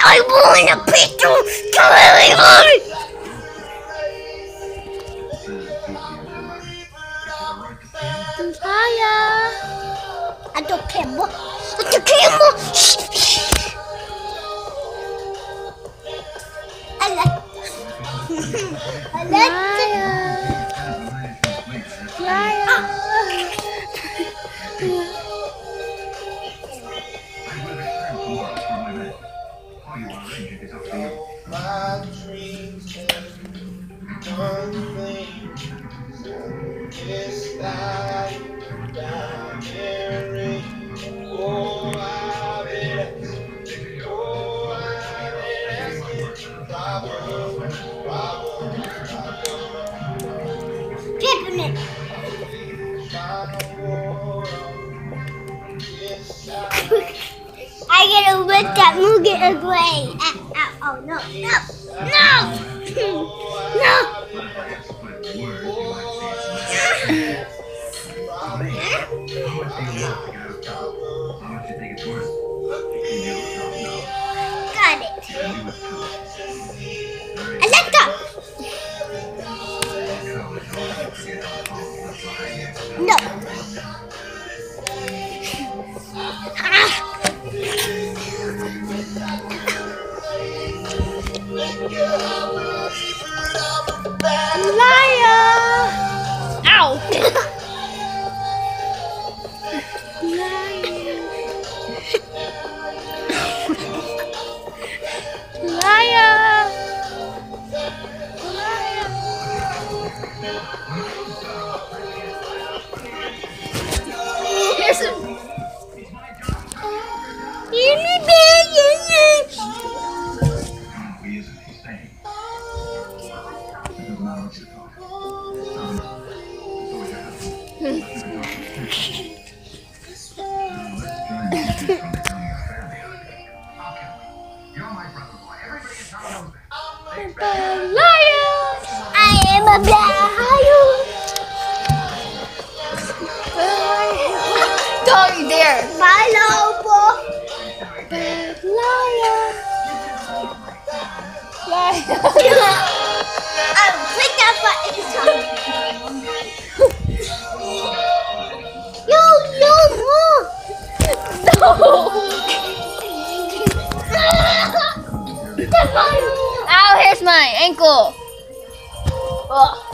I want a picture to everyone. Liar. At the camera. At the camera. I like Liar. My dreams have one thing is that down here in oh I've been asking problem Dripping it. I gotta let that movie get away. Oh no, no, no, no. Got it. Alexa. No. Liar. Ow. Liar. Here's some. I am a liar. Don't you dare. My lobo. Liar. Liar. I'll click that button. Yo, No. Ow, here's my ankle. Ugh.